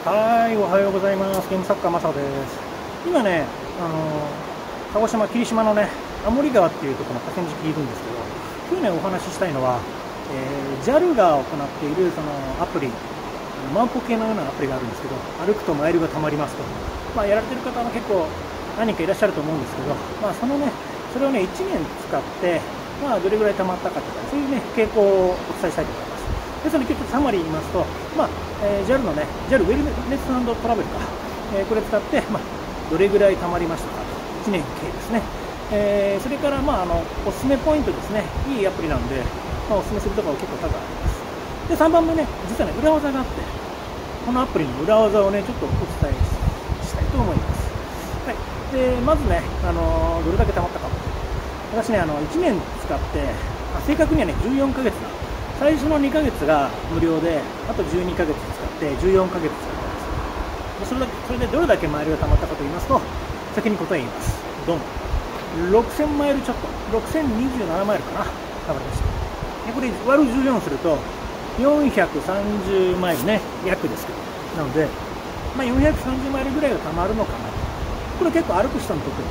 はい、おはようございます。ゲーム作家マサです。今ね、鹿児島、霧島のね、天森川っていうところの河川敷にいるんですけど、今日ね、お話ししたいのは、JAL が行っているそのアプリ、万歩計のようなアプリがあるんですけど、歩くとマイルが貯まりますと。やられてる方は結構何人かいらっしゃると思うんですけど、それをね、1年使って、どれぐらい貯まったかとか、そういうね、傾向をお伝えしたいと思います。で、それちょっとサマリー言いますと、JAL のね、JAL ウェルネス&トラベルか、これ使って、どれぐらい貯まりましたかと、1年計ですね。それから、おすすめポイントですね、いいアプリなんで、おすすめするところ結構多々あります。で、3番目ね、実はね、裏技があって、このアプリの裏技をね、ちょっとお伝えしたいと思います。はい。で、まずね、どれだけ貯まったか。私ね、1年使って、正確にはね、14ヶ月。最初の2ヶ月が無料で、あと12ヶ月使って14ヶ月使ったんです。それでどれだけマイルが貯まったかと言いますと、先に答え言います。ドン。6000マイルちょっと。6027マイルかな。貯まりました。でこれ割る14すると、430マイルね、約ですけど。なので、430マイルぐらいが貯まるのかな。これ結構歩く人にとってです。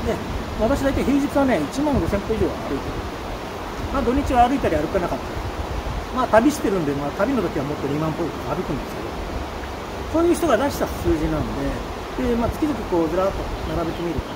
で、私大体平日はね、1万5000歩以上は歩いてる。土日は歩いたり歩かなかったり、旅してるんで、旅の時はもっと2万歩とか歩くんですけど、そういう人が出した数字なんで、月々こうずらっと並べてみると、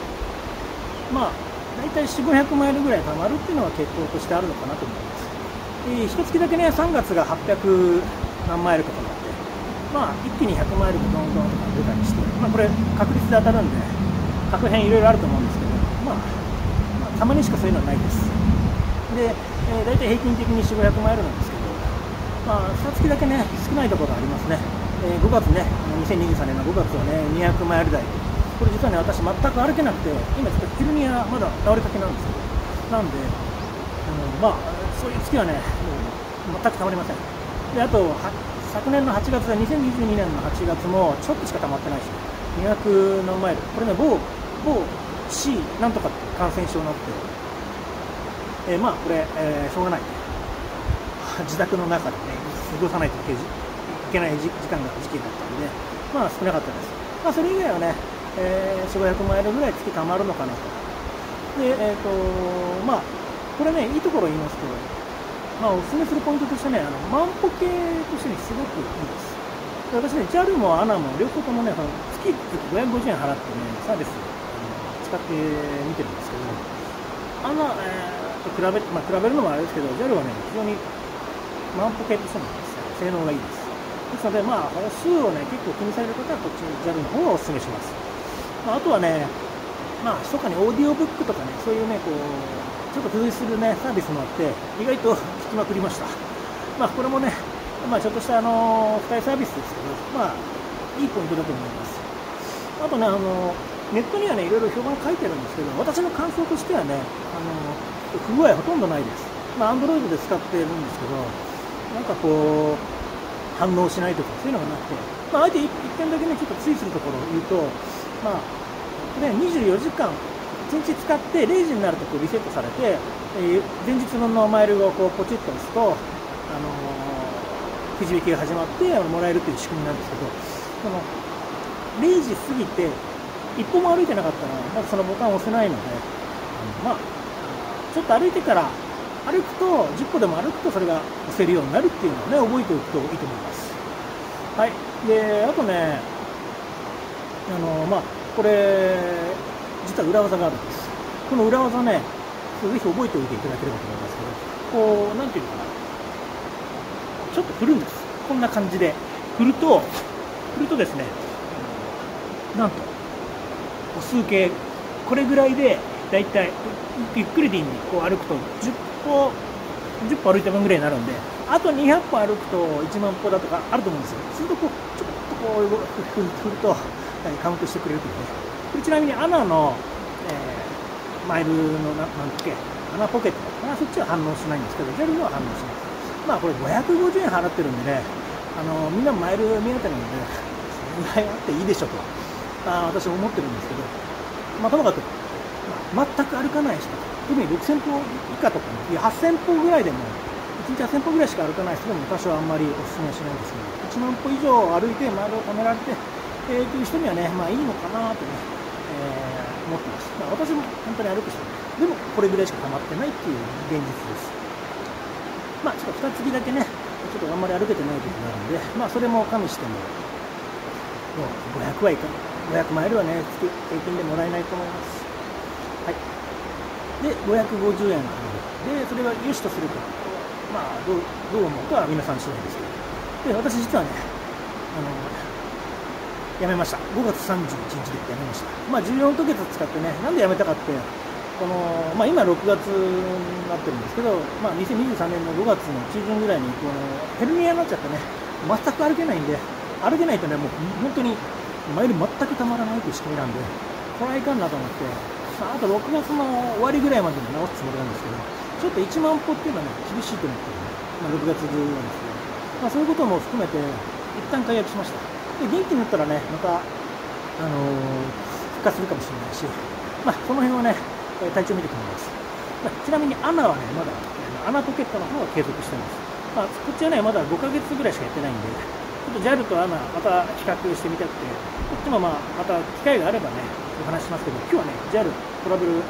大体4、500マイルぐらい貯まるっていうのは傾向としてあるのかなと思います。一月だけね、3月が800何マイルとかなって、一気に100マイルドンドンとか出たりして、これ確率で当たるんで、確変いろいろあると思うんですけど、たまにしかそういうのはないです。で、大体平均的に4、500マイルなんですけど、2月だけね、少ないところがありますね。5月ね、2023年の5月はね、200マイル台。これ実はね、私全く歩けなくて、今ちょっとヘルニアまだ倒れかけなんですけど、なんで、そういう月はね、もう全くたまりません。で、あと、昨年の8月、2022年の8月もちょっとしかたまってないし、200何マイル。これね、某 C なんとかって感染症になって、これ、しょうがない。自宅の中でね、過ごさないといけない時期だったんで、少なかったです。それ以外はね、4、500マイルぐらい月貯まるのかなと。で、これね、いいところを言いますと、おすすめするポイントとしてね、万歩計としてすごくいいです。で私ね、JAL も ANA も両方ともね、月々550円払ってね、サービス使って見てるんですけど、ANA、比べるのもあれですけど、JAL はね、非常に万歩計としての性能がいいです。ですので、歩数をね、結構気にされる方は、こっち JAL の方をお勧めします。あとはね、密かにオーディオブックとかね、そういうね、ちょっと付随するね、サービスもあって、意外と聞きまくりました。これもね、ちょっとした付帯サービスですけど、いいポイントだと思います。あとね、ネットにはね、いろいろ評判書いてるんですけど、私の感想としてはね、不具合ほとんどないです。Android で使ってるんですけど、反応しないとか、そういうのがなくて、あえて一点だけね、ちょっと注意するところを言うと、これ24時間、1日使って0時になるとリセットされて、前日のマイルをポチッと押すと、くじ引きが始まってもらえるという仕組みなんですけど、0時過ぎて、一歩も歩いてなかったら、まずそのボタンを押せないので、ちょっと歩いてから、歩くと、10歩でも歩くとそれが押せるようになるっていうのをね、覚えておくといいと思います。はい。で、あとね、これ、実は裏技があるんです。この裏技ね、ぜひ覚えておいていただければと思いますけど、なんていうのかな。ちょっと振るんです。こんな感じで。振るとですね、なんと、歩数計、これぐらいで、だいたい、ゆっくりでいいんで、歩くと10歩歩いた分ぐらいになるんで、あと200歩歩くと1万歩だとかあると思うんですよ。するとちょっと振ると、カウントしてくれるというね。これちなみに ANA の、マイルのANAポケットだったかな、そっちは反応しないんですけど、JAL のは反応します。これ550円払ってるんでね、みんなマイル目当てなので、それぐらいあっていいでしょと、私は思ってるんですけど、ともかく、全く歩かない人、特に6000歩以下とかね、8000歩ぐらいでも、 1日8000歩ぐらいしか歩かない人でも私はあんまりお勧めはしないんですけど、1万歩以上歩いてマイルを貯められて、という人にはね、まあいいのかなとね、思ってます。まあ、私も本当に歩く人でもこれぐらいしか溜まってないっていう現実です。まあちょっと2月だけね、ちょっとあんまり歩けてない時があるんで、まあそれも加味しても、もう500はいか500マイルはね、月平均でもらえないと思います。はい。で、550円で、それが良しとするか、まあどう思うかは皆さん次第ですけど、で、私実はね、辞めました。5月31日で辞めました。まあ14ヶ月使ってね、なんで辞めたかって、まあ今6月になってるんですけど、まあ2023年の5月の中旬ぐらいに、ヘルニアになっちゃってね、全く歩けないんで、歩けないとね、もう本当にマイル全くたまらないという仕組みなんで、これはいかんなと思って、まあ、あと6月の終わりぐらいまでに直すつもりなんですけど、ちょっと1万歩っていうのはね、厳しいと思って、まあ、6月中なんですけど、まあ、そういうことも含めて、一旦解約しました。で、元気になったらね、また、復活するかもしれないし、まあ、その辺はね、体調見てくれます。まあ、ちなみにアナはね、まだ、アナポケットの方は継続してます。まあ、こっちはね、まだ5ヶ月ぐらいしかやってないんで、ちょっと JAL とアナ、また比較してみたくて、こっちもまあ、また機会があればね、お話しますけど、今日はね、JAL トラベル違った、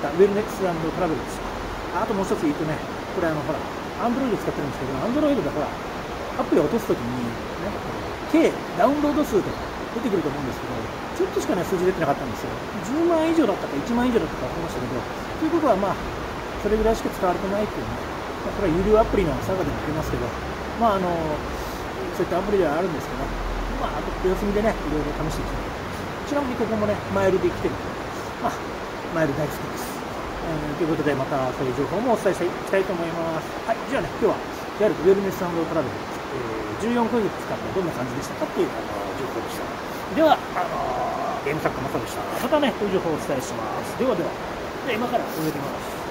ウェルネス&トラベルです。あともう一つ言うとね、これほら、Android 使ってるんですけど、Android でほら、アプリを落とすときに、なんか計ダウンロード数とか出てくると思うんですけど、ちょっとしかね、数字出てなかったんですよ。10万以上だったか1万以上だったか分かりましたけど、ということはまあ、それぐらいしか使われてないっていうね、まあ、これは有料アプリの差がでもありますけど、まあそういったアプリではあるんですけど、まあ、あと様子見でね、いろいろ試していきたいと思います。ちなみにここもね、マイルで来てるので、まあ、マイル大好きです。ということで、またそういう情報もお伝えしていきたいと思います。はい、じゃあね、今日は JAL ウェルネス&トラベル、14ヶ月使ってどんな感じでしたかっていう情報でした。では、ゲーム作家マサでした。またね、こういう情報をお伝えします。ではでは、今から終えてみます。